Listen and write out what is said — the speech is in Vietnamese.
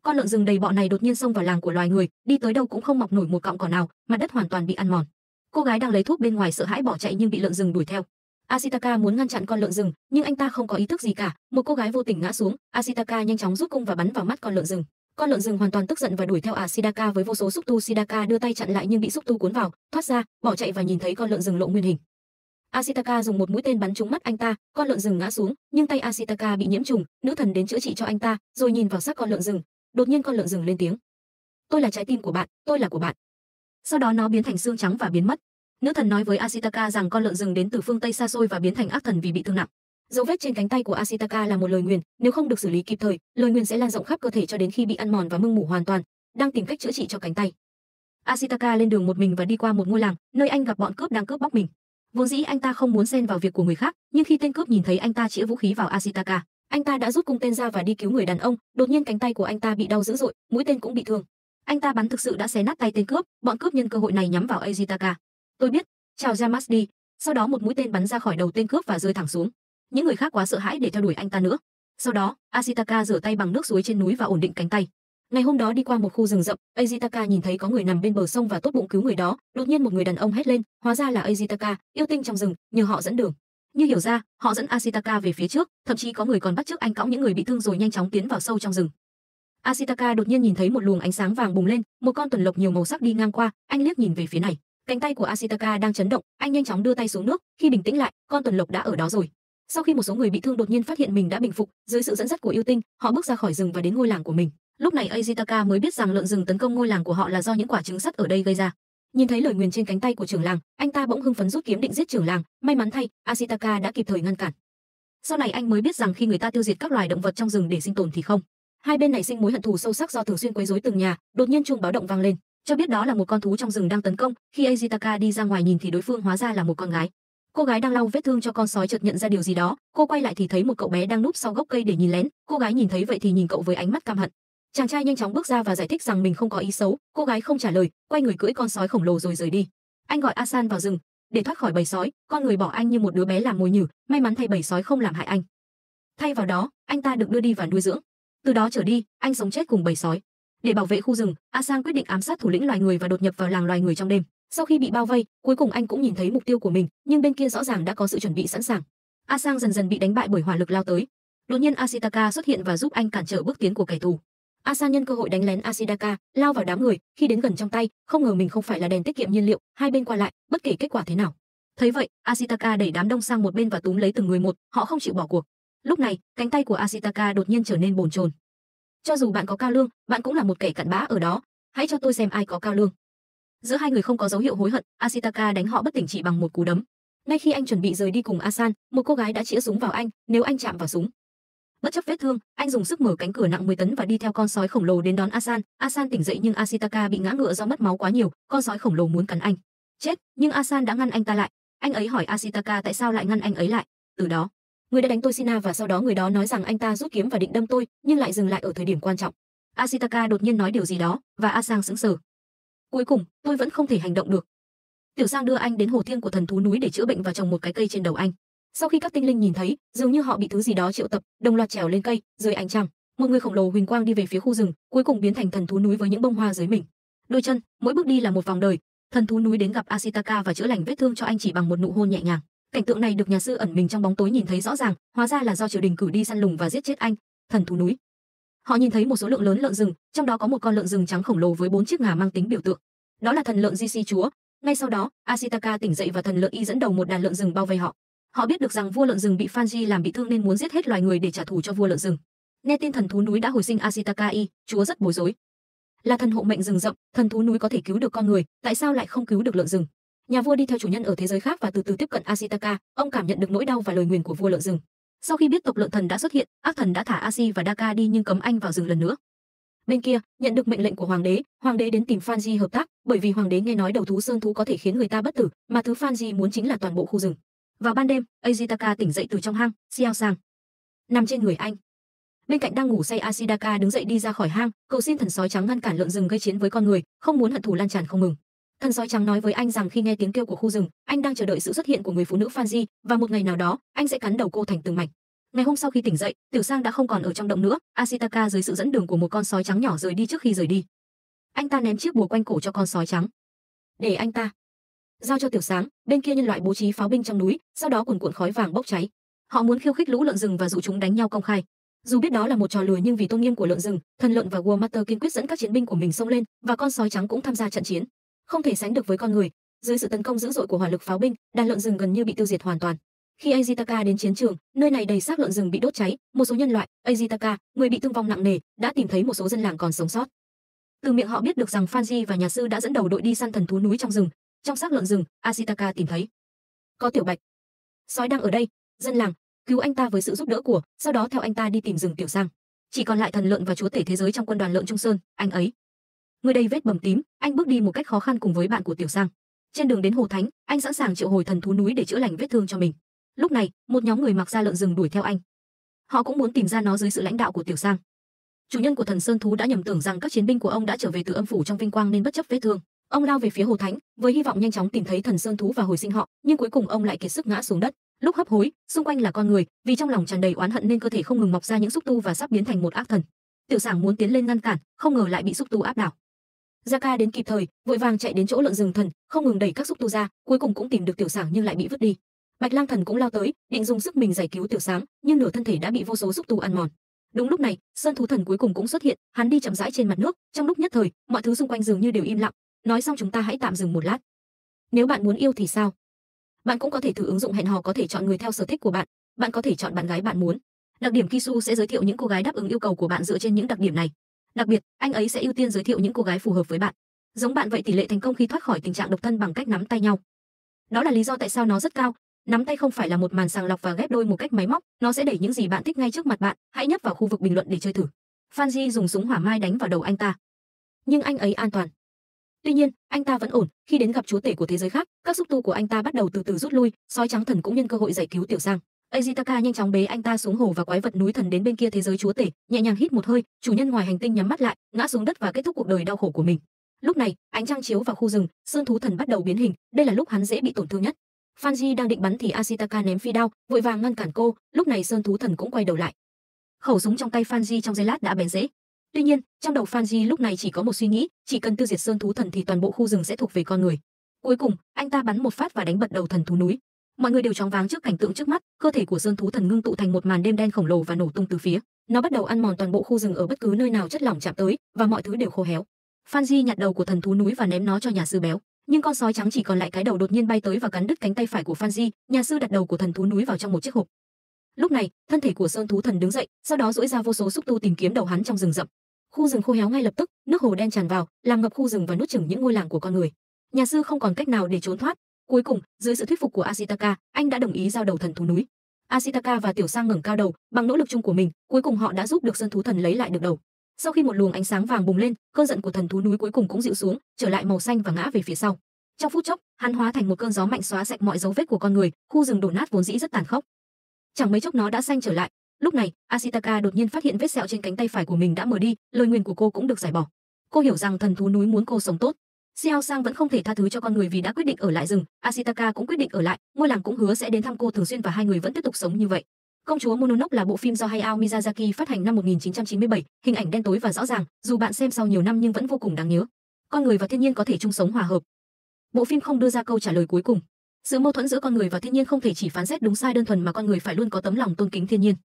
Con lợn rừng đầy bọ này đột nhiên xông vào làng của loài người, đi tới đâu cũng không mọc nổi một cọng cỏ nào, mặt đất hoàn toàn bị ăn mòn. Cô gái đang lấy thuốc bên ngoài sợ hãi bỏ chạy nhưng bị lợn rừng đuổi theo. Ashitaka muốn ngăn chặn con lợn rừng, nhưng anh ta không có ý thức gì cả, một cô gái vô tình ngã xuống, Ashitaka nhanh chóng rút cung và bắn vào mắt con lợn rừng. Con lợn rừng hoàn toàn tức giận và đuổi theo Ashitaka với vô số xúc tu. Shidaka đưa tay chặn lại nhưng bị xúc tu cuốn vào, thoát ra, bỏ chạy và nhìn thấy con lợn rừng lộ nguyên hình. Ashitaka dùng một mũi tên bắn trúng mắt anh ta, con lợn rừng ngã xuống, nhưng tay Ashitaka bị nhiễm trùng, nữ thần đến chữa trị cho anh ta, rồi nhìn vào xác con lợn rừng. Đột nhiên con lợn rừng lên tiếng: "Tôi là trái tim của bạn, tôi là của bạn." Sau đó nó biến thành xương trắng và biến mất. Nữ thần nói với Ashitaka rằng con lợn rừng đến từ phương Tây xa xôi và biến thành ác thần vì bị thương nặng. Dấu vết trên cánh tay của Ashitaka là một lời nguyền, nếu không được xử lý kịp thời, lời nguyền sẽ lan rộng khắp cơ thể cho đến khi bị ăn mòn và mưng mủ hoàn toàn. Đang tìm cách chữa trị cho cánh tay, Ashitaka lên đường một mình và đi qua một ngôi làng, nơi anh gặp bọn cướp đang cướp bóc mình. Vốn dĩ anh ta không muốn xen vào việc của người khác, nhưng khi tên cướp nhìn thấy anh ta chĩa vũ khí vào Ashitaka, anh ta đã rút cung tên ra và đi cứu người đàn ông. Đột nhiên cánh tay của anh ta bị đau dữ dội, mũi tên cũng bị thương. Anh ta bắn thực sự đã xé nát tay tên cướp, bọn cướp nhân cơ hội này nhắm vào Ashitaka. "Tôi biết, chào Yamashdi." Sau đó một mũi tên bắn ra khỏi đầu tên cướp và rơi thẳng xuống. Những người khác quá sợ hãi để theo đuổi anh ta nữa. Sau đó, Ashitaka rửa tay bằng nước suối trên núi và ổn định cánh tay. Ngày hôm đó đi qua một khu rừng rậm, Ashitaka nhìn thấy có người nằm bên bờ sông và tốt bụng cứu người đó. Đột nhiên một người đàn ông hét lên, hóa ra là Ashitaka, yêu tinh trong rừng, nhờ họ dẫn đường. Như hiểu ra, họ dẫn Ashitaka về phía trước, thậm chí có người còn bắt chước anh cõng những người bị thương rồi nhanh chóng tiến vào sâu trong rừng. Ashitaka đột nhiên nhìn thấy một luồng ánh sáng vàng bùng lên, một con tuần lộc nhiều màu sắc đi ngang qua, anh liếc nhìn về phía này. Cánh tay của Ashitaka đang chấn động, anh nhanh chóng đưa tay xuống nước, khi bình tĩnh lại, con tuần lộc đã ở đó rồi. Sau khi một số người bị thương đột nhiên phát hiện mình đã bình phục, dưới sự dẫn dắt của yêu tinh, họ bước ra khỏi rừng và đến ngôi làng của mình. Lúc này Ashitaka mới biết rằng lợn rừng tấn công ngôi làng của họ là do những quả trứng sắt ở đây gây ra. Nhìn thấy lời nguyền trên cánh tay của trưởng làng, anh ta bỗng hưng phấn rút kiếm định giết trưởng làng, may mắn thay, Ashitaka đã kịp thời ngăn cản. Sau này anh mới biết rằng khi người ta tiêu diệt các loài động vật trong rừng để sinh tồn thì không. Hai bên nảy sinh mối hận thù sâu sắc do thường xuyên quấy rối từng nhà. Đột nhiên chuông báo động vang lên, cho biết đó là một con thú trong rừng đang tấn công. Khi Ashitaka đi ra ngoài nhìn thì đối phương hóa ra là một con gái. Cô gái đang lau vết thương cho con sói chợt nhận ra điều gì đó, cô quay lại thì thấy một cậu bé đang núp sau gốc cây để nhìn lén. Cô gái nhìn thấy vậy thì nhìn cậu với ánh mắt căm hận. Chàng trai nhanh chóng bước ra và giải thích rằng mình không có ý xấu. Cô gái không trả lời, quay người cưỡi con sói khổng lồ rồi rời đi. Anh gọi Asan vào rừng để thoát khỏi bầy sói. Con người bỏ anh như một đứa bé làm mồi nhử, may mắn thay bầy sói không làm hại anh. Thay vào đó, anh ta được đưa đi và nuôi dưỡng. Từ đó trở đi, anh sống chết cùng bầy sói. Để bảo vệ khu rừng, Asan quyết định ám sát thủ lĩnh loài người và đột nhập vào làng loài người trong đêm. Sau khi bị bao vây, cuối cùng anh cũng nhìn thấy mục tiêu của mình, nhưng bên kia rõ ràng đã có sự chuẩn bị sẵn sàng. Asan dần dần bị đánh bại bởi hỏa lực lao tới. Đột nhiên Ashitaka xuất hiện và giúp anh cản trở bước tiến của kẻ thù. Asan nhân cơ hội đánh lén Ashitaka, lao vào đám người. Khi đến gần trong tay, không ngờ mình không phải là đèn tiết kiệm nhiên liệu. Hai bên qua lại, bất kể kết quả thế nào. Thấy vậy, Ashitaka đẩy đám đông sang một bên và túm lấy từng người một. Họ không chịu bỏ cuộc. Lúc này, cánh tay của Ashitaka đột nhiên trở nên bồn chồn. Cho dù bạn có cao lương, bạn cũng là một kẻ cặn bã ở đó. Hãy cho tôi xem ai có cao lương. Giữa hai người không có dấu hiệu hối hận, Ashitaka đánh họ bất tỉnh chỉ bằng một cú đấm. Ngay khi anh chuẩn bị rời đi cùng Asan, một cô gái đã chĩa súng vào anh. Nếu anh chạm vào súng, bất chấp vết thương, anh dùng sức mở cánh cửa nặng 10 tấn và đi theo con sói khổng lồ đến đón Asan. Asan tỉnh dậy nhưng Ashitaka bị ngã ngựa do mất máu quá nhiều. Con sói khổng lồ muốn cắn anh chết, nhưng Asan đã ngăn anh ta lại. Anh ấy hỏi Ashitaka tại sao lại ngăn anh ấy lại. Từ đó, người đã đánh tôi Sina và sau đó người đó nói rằng anh ta rút kiếm và định đâm tôi, nhưng lại dừng lại ở thời điểm quan trọng. Ashitaka đột nhiên nói điều gì đó và Asan sững sờ. Cuối cùng, tôi vẫn không thể hành động được. Tiểu Sang đưa anh đến hồ thiêng của thần thú núi để chữa bệnh và trồng một cái cây trên đầu anh. Sau khi các tinh linh nhìn thấy, dường như họ bị thứ gì đó triệu tập, đồng loạt trèo lên cây, dưới ánh trăng. Một người khổng lồ huỳnh quang đi về phía khu rừng, cuối cùng biến thành thần thú núi với những bông hoa dưới mình. Đôi chân, mỗi bước đi là một vòng đời. Thần thú núi đến gặp Ashitaka và chữa lành vết thương cho anh chỉ bằng một nụ hôn nhẹ nhàng. Cảnh tượng này được nhà sư ẩn mình trong bóng tối nhìn thấy rõ ràng, hóa ra là do triều đình cử đi săn lùng và giết chết anh. Thần thú núi. Họ nhìn thấy một số lượng lớn lợn rừng, trong đó có một con lợn rừng trắng khổng lồ với 4 chiếc ngà mang tính biểu tượng. Đó là thần lợn Jishi chúa. Ngay sau đó, Ashitaka tỉnh dậy và thần lợn y dẫn đầu một đàn lợn rừng bao vây họ. Họ biết được rằng vua lợn rừng bị Fanji làm bị thương nên muốn giết hết loài người để trả thù cho vua lợn rừng. Nghe tin thần thú núi đã hồi sinh Ashitaka y, chúa rất bối rối. Là thần hộ mệnh rừng rậm, thần thú núi có thể cứu được con người, tại sao lại không cứu được lợn rừng? Nhà vua đi theo chủ nhân ở thế giới khác và từ từ tiếp cận Ashitaka, ông cảm nhận được nỗi đau và lời nguyền của vua lợn rừng. Sau khi biết tộc lợn thần đã xuất hiện, ác thần đã thả Asi và Daka đi nhưng cấm anh vào rừng lần nữa. Bên kia, nhận được mệnh lệnh của hoàng đế đến tìm Fanji hợp tác, bởi vì hoàng đế nghe nói đầu thú sơn thú có thể khiến người ta bất tử, mà thứ Fanji muốn chính là toàn bộ khu rừng. Vào ban đêm, Ashitaka tỉnh dậy từ trong hang, Xiao Sang nằm trên người anh. Bên cạnh đang ngủ say Ashitaka đứng dậy đi ra khỏi hang, cầu xin thần sói trắng ngăn cản lợn rừng gây chiến với con người, không muốn hận thù lan tràn không ngừng. Thần sói trắng nói với anh rằng khi nghe tiếng kêu của khu rừng, anh đang chờ đợi sự xuất hiện của người phụ nữ Fanji, và một ngày nào đó, anh sẽ cắn đầu cô thành từng mảnh. Ngày hôm sau khi tỉnh dậy, Tiểu Sang đã không còn ở trong động nữa, Ashitaka dưới sự dẫn đường của một con sói trắng nhỏ rời đi trước khi rời đi. Anh ta ném chiếc bùa quanh cổ cho con sói trắng. Để anh ta giao cho Tiểu Sáng, bên kia nhân loại bố trí pháo binh trong núi, sau đó cuồn cuộn khói vàng bốc cháy. Họ muốn khiêu khích lũ lợn rừng và dụ chúng đánh nhau công khai. Dù biết đó là một trò lừa nhưng vì tôn nghiêm của lợn rừng, thần lợn và War Master kiên quyết dẫn các chiến binh của mình xông lên, và con sói trắng cũng tham gia trận chiến. Không thể sánh được với con người, dưới sự tấn công dữ dội của hỏa lực pháo binh, đàn lợn rừng gần như bị tiêu diệt hoàn toàn. Khi Azitaka đến chiến trường, nơi này đầy xác lợn rừng bị đốt cháy, một số nhân loại, Azitaka, người bị thương vong nặng nề, đã tìm thấy một số dân làng còn sống sót. Từ miệng họ biết được rằng Fanji và nhà sư đã dẫn đầu đội đi săn thần thú núi trong rừng. Trong xác lợn rừng, Ashitaka tìm thấy có Tiểu Bạch. Sói đang ở đây, dân làng, cứu anh ta với sự giúp đỡ của, sau đó theo anh ta đi tìm rừng Tiểu Sang. Chỉ còn lại thần lợn và chúa tể thế giới trong quân đoàn lợn Trung Sơn, anh ấy. Người đầy vết bầm tím, anh bước đi một cách khó khăn cùng với bạn của Tiểu Sang. Trên đường đến Hồ Thánh, anh sẵn sàng triệu hồi thần thú núi để chữa lành vết thương cho mình. Lúc này, một nhóm người mặc da lợn rừng đuổi theo anh. Họ cũng muốn tìm ra nó dưới sự lãnh đạo của Tiểu Sang. Chủ nhân của thần sơn thú đã nhầm tưởng rằng các chiến binh của ông đã trở về từ âm phủ trong vinh quang nên bất chấp vết thương, ông lao về phía Hồ Thánh với hy vọng nhanh chóng tìm thấy thần sơn thú và hồi sinh họ, nhưng cuối cùng ông lại kiệt sức ngã xuống đất. Lúc hấp hối, xung quanh là con người, vì trong lòng tràn đầy oán hận nên cơ thể không ngừng mọc ra những xúc tu và sắp biến thành một ác thần. Tiểu Sảng muốn tiến lên ngăn cản, không ngờ lại bị xúc tu áp đảo. Zaka đến kịp thời, vội vàng chạy đến chỗ lợn rừng thần, không ngừng đẩy các xúc tu ra, cuối cùng cũng tìm được Tiểu Sảng nhưng lại bị vứt đi. Bạch Lang Thần cũng lao tới, định dùng sức mình giải cứu Tiểu Sáng, nhưng nửa thân thể đã bị vô số xúc tu ăn mòn. Đúng lúc này, Sơn thú thần cuối cùng cũng xuất hiện, hắn đi chậm rãi trên mặt nước, trong lúc nhất thời, mọi thứ xung quanh dường như đều im lặng. Nói xong chúng ta hãy tạm dừng một lát. Nếu bạn muốn yêu thì sao? Bạn cũng có thể thử ứng dụng hẹn hò, có thể chọn người theo sở thích của bạn. Bạn có thể chọn bạn gái bạn muốn. Đặc điểm Kisu sẽ giới thiệu những cô gái đáp ứng yêu cầu của bạn dựa trên những đặc điểm này. Đặc biệt, anh ấy sẽ ưu tiên giới thiệu những cô gái phù hợp với bạn. Giống bạn vậy, tỷ lệ thành công khi thoát khỏi tình trạng độc thân bằng cách nắm tay nhau. Đó là lý do tại sao nó rất cao. Nắm tay không phải là một màn sàng lọc và ghép đôi một cách máy móc, nó sẽ đẩy những gì bạn thích ngay trước mặt bạn. Hãy nhấp vào khu vực bình luận để chơi thử. Fanji dùng súng hỏa mai đánh vào đầu anh ta, nhưng anh ấy an toàn. Tuy nhiên, anh ta vẫn ổn. Khi đến gặp chúa tể của thế giới khác, các xúc tu của anh ta bắt đầu từ từ rút lui. Sói trắng thần cũng nhân cơ hội giải cứu Tiểu Sang. Azitaka nhanh chóng bế anh ta xuống hồ và quái vật núi thần đến bên kia thế giới chúa tể, nhẹ nhàng hít một hơi, chủ nhân ngoài hành tinh nhắm mắt lại, ngã xuống đất và kết thúc cuộc đời đau khổ của mình. Lúc này, ánh trăng chiếu vào khu rừng, sơn thú thần bắt đầu biến hình, đây là lúc hắn dễ bị tổn thương nhất. Fanji đang định bắn thì Ashitaka ném phi đao, vội vàng ngăn cản cô. Lúc này sơn thú thần cũng quay đầu lại. Khẩu súng trong tay Fanji trong giây lát đã bén rễ. Tuy nhiên, trong đầu Fanji lúc này chỉ có một suy nghĩ, chỉ cần tiêu diệt sơn thú thần thì toàn bộ khu rừng sẽ thuộc về con người. Cuối cùng, anh ta bắn một phát và đánh bật đầu thần thú núi. Mọi người đều choáng váng trước cảnh tượng trước mắt, cơ thể của sơn thú thần ngưng tụ thành một màn đêm đen khổng lồ và nổ tung từ phía. Nó bắt đầu ăn mòn toàn bộ khu rừng ở bất cứ nơi nào chất lỏng chạm tới, và mọi thứ đều khô héo. Fanji nhặt đầu của thần thú núi và ném nó cho nhà sư béo, nhưng con sói trắng chỉ còn lại cái đầu đột nhiên bay tới và cắn đứt cánh tay phải của Fanji. Nhà sư đặt đầu của thần thú núi vào trong một chiếc hộp. Lúc này, thân thể của sơn thú thần đứng dậy, sau đó duỗi ra vô số xúc tu tìm kiếm đầu hắn trong rừng rậm. Khu rừng khô héo ngay lập tức, nước hồ đen tràn vào, làm ngập khu rừng và nuốt chửng những ngôi làng của con người. Nhà sư không còn cách nào để trốn thoát. Cuối cùng, dưới sự thuyết phục của Ashitaka, anh đã đồng ý giao đầu thần thú núi. Ashitaka và Tiểu Sang ngẩng cao đầu, bằng nỗ lực chung của mình, cuối cùng họ đã giúp được sơn thú thần lấy lại được đầu. Sau khi một luồng ánh sáng vàng bùng lên, cơn giận của thần thú núi cuối cùng cũng dịu xuống, trở lại màu xanh và ngã về phía sau. Trong phút chốc, hắn hóa thành một cơn gió mạnh xóa sạch mọi dấu vết của con người, khu rừng đổ nát vốn dĩ rất tàn khốc. Chẳng mấy chốc nó đã xanh trở lại. Lúc này, Ashitaka đột nhiên phát hiện vết sẹo trên cánh tay phải của mình đã mờ đi, lời nguyền của cô cũng được giải bỏ. Cô hiểu rằng thần thú núi muốn cô sống tốt. Xiao Sang vẫn không thể tha thứ cho con người vì đã quyết định ở lại rừng, Ashitaka cũng quyết định ở lại, ngôi làng cũng hứa sẽ đến thăm cô thường xuyên và hai người vẫn tiếp tục sống như vậy. Công chúa Mononoke là bộ phim do Hayao Miyazaki phát hành năm 1997, hình ảnh đen tối và rõ ràng, dù bạn xem sau nhiều năm nhưng vẫn vô cùng đáng nhớ. Con người và thiên nhiên có thể chung sống hòa hợp. Bộ phim không đưa ra câu trả lời cuối cùng. Sự mâu thuẫn giữa con người và thiên nhiên không thể chỉ phán xét đúng sai đơn thuần mà con người phải luôn có tấm lòng tôn kính thiên nhiên.